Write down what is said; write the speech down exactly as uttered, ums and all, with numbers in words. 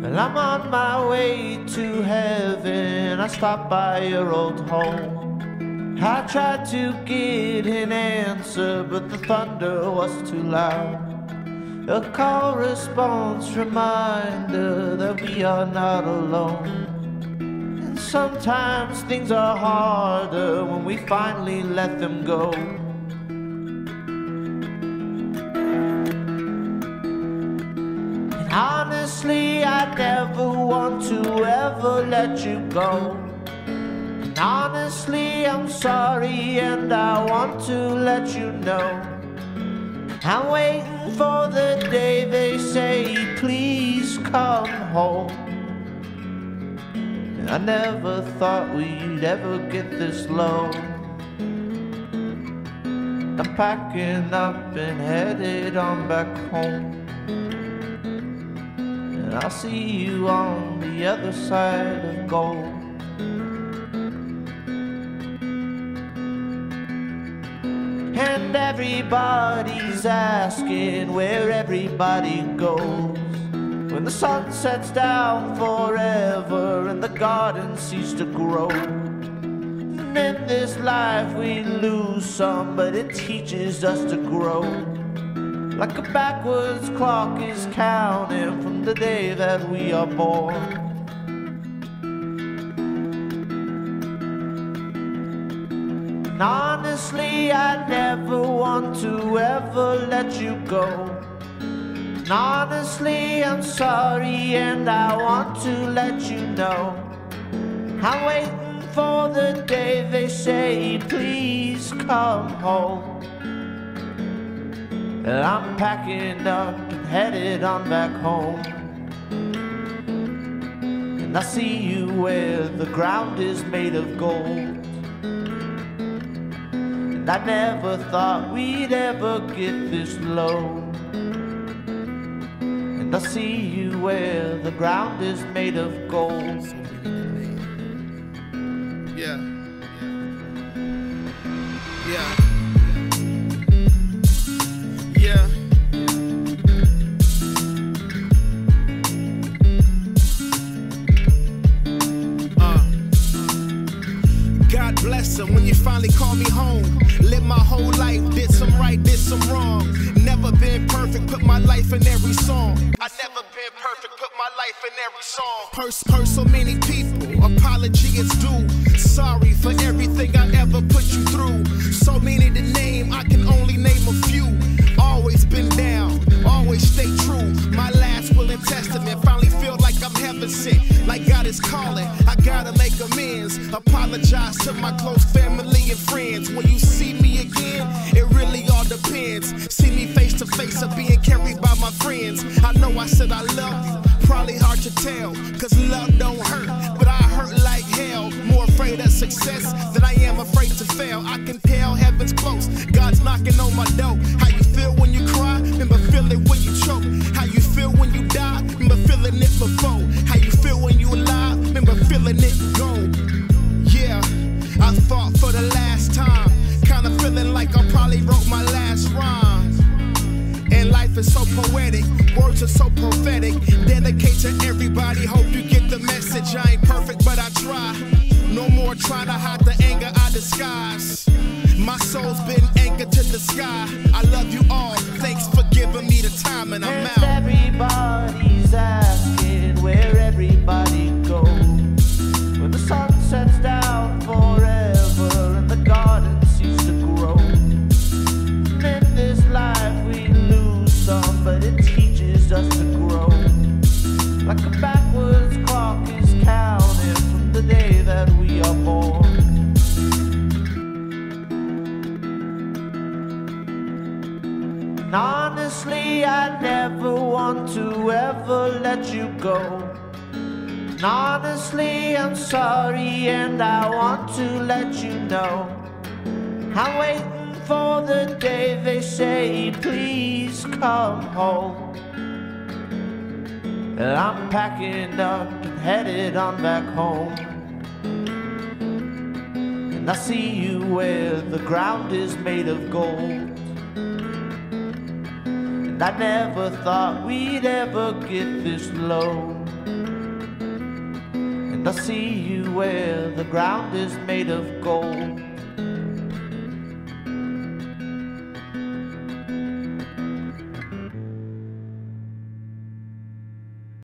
Well, I'm on my way to heaven. I stopped by your old home. I tried to get an answer, but the thunder was too loud. A call response reminder that we are not alone. And sometimes things are harder when we finally let them go. And honestly, I never want to ever let you go. And honestly, I'm sorry, and I want to let you know I'm waiting for the day they say, please come home. And I never thought we'd ever get this low. I'm packing up and headed on back home. And I'll see you on the other side of gold. And everybody's asking where everybody goes when the sun sets down forever and the garden ceases to grow. And in this life we lose some, but it teaches us to grow. Like a backwards clock is counting from the day that we are born. And honestly, I never want to ever let you go. And honestly, I'm sorry, and I want to let you know I'm waiting for the day they say, please come home. And I'm packing up and headed on back home. And I see you where the ground is made of gold. I never thought we'd ever get this low. And I see you where the ground is made of gold. Yeah. Yeah. Yeah. Uh. God bless him when you finally call me home. Lived my whole life, did some right, did some wrong. Never been perfect, put my life in every song. I never been perfect, put my life in every song. Hurt, hurt so many people, apology is due. Sorry for everything I ever put you through. So many to name, I can only name a few. Always been down, always stay true. My last will and testament, finally feel like I'm heaven sent. Like God is calling, I gotta make amends. Apologize to my close family and friends. When you see me again, it really all depends. See me face to face or being carried by my friends. I know I said I love you, probably hard to tell, cause love don't hurt, but I hurt like hell. More afraid of success than I am afraid to fail. I can tell heaven's close, God's knocking on my door. How you feel when you cry? Remember feeling when you choke. How you feel when you die? Remember feeling it before. How you feel when you alive? Remember feeling it go. Yeah, I thought for the last time, kinda feeling like I probably wrote my last rhyme. And life is so poetic, words are so prophetic. Dedicate to everybody, hope you get the message. I ain't perfect, but I try. No more trying to hide the anger I disguise. My soul's been anchored to the sky. I love you all, thanks for giving me the time, and I'm and out. Everybody's asking where everybody goes when the sun sets down forever and the garden ceases to grow. And in this life we lose some, but it teaches us to grow. Like a backwards clock is counting from the day that we are born. And honestly, I never want to ever let you go. And honestly, I'm sorry, and I want to let you know I'm waiting for the day they say, please come home. And I'm packing up and headed on back home. And I see you where the ground is made of gold. And I never thought we'd ever get this low. And I see you where the ground is made of gold.